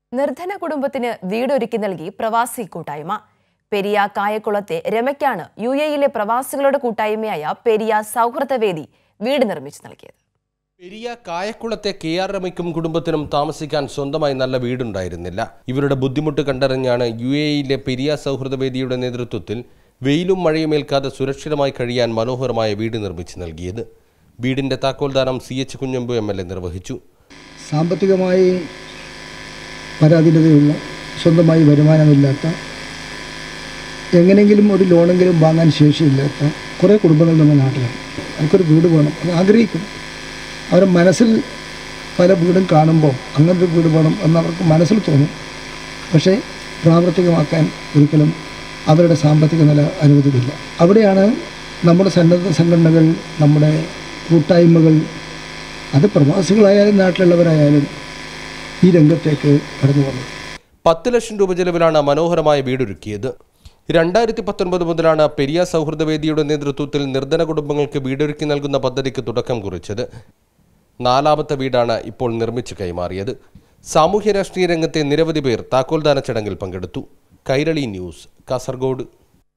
നിർധന കുടുംബത്തിന് വീടൊരുക്കി നൽകി പ്രവാസി കൂട്ടായ്മ. പെരിയ കായക്കുളത്തെ രമയ്ക്കാണ് യുഎഇയിലെ പ്രവാസികളുടെ കൂട്ടായ്മയായ പെരിയ സൗഹൃദവേദി വീട് നിർമ്മിച്ചു നൽകിയത്. പെരിയ കായക്കുളത്തെ കെ.ആർ. രമയ്ക്കും കുടുംബത്തിനും താമസിക്കാൻ സ്വന്തമായി നല്ല വീടുണ്ടായിരുന്നില്ല. ഇവരുടെ ബുദ്ധിമുട്ട് കണ്ടറിഞ്ഞാണ് യുഎഇയിലെ പെരിയ സൗഹൃദവേദിയുടെ നേതൃത്വത്തിൽ വെയിലും മഴയുമേൽക്കാതെ സുരക്ഷിതമായി കഴിയാൻ മനോഹരമായ വീട് നിർമ്മിച്ചു നൽകിയത്. വീടിന്റെ താക്കോൽദാനം CH കുഞ്ഞമ്പു MLA നിർവഹിച്ചു. സാമ്പത്തികമായി പരാധീനതയുള്ള, സ്വന്തമായി വരുമാനമില്ലാത്ത, എങ്ങനെയെങ്കിലും ഒരു ലോണെങ്കിലും വാങ്ങാൻ ശേഷിയില്ലാത്ത കുറേ കുടുംബങ്ങൾ നമ്മുടെ നാട്ടിലാണ്. അവർക്കൊരു വീട് വേണം, അത് ആഗ്രഹിക്കും. അവരുടെ മനസ്സിൽ പല വീടും കാണുമ്പോൾ അങ്ങനത്തെ വീട് വേണം എന്നവർക്ക് മനസ്സിൽ തോന്നും. പക്ഷേ പ്രാവർത്തികമാക്കാൻ ഒരിക്കലും അവരുടെ സാമ്പത്തിക നില അനുവദിക്കില്ല. അവിടെയാണ് നമ്മുടെ സന്നദ്ധ സംഘടനകൾ, നമ്മുടെ കൂട്ടായ്മകൾ, അത് പ്രവാസികളായാലും നാട്ടിലുള്ളവരായാലും ഈ രംഗത്തേക്ക് കടന്നു വന്നു. 10 ലക്ഷം രൂപ ചെലവിലാണ് മനോഹരമായ വീടൊരുക്കിയത്. 2019 മുതലാണ് പെരിയ സൗഹൃദവേദിയുടെ നേതൃത്വത്തിൽ നിർധന കുടുംബങ്ങൾക്ക് വീടൊരുക്കി നൽകുന്ന പദ്ധതിക്ക് തുടക്കം കുറിച്ചത്. 4ാമത്തെ വീടാണ് ഇപ്പോൾ നിർമ്മിച്ചു കൈമാറിയത്. സാമൂഹ്യ രാഷ്ട്രീയ രംഗത്തെ നിരവധി പേർ താക്കോൽദാന ചടങ്ങിൽ പങ്കെടുത്തു. കൈരളി ന്യൂസ്, കാസർഗോഡ്.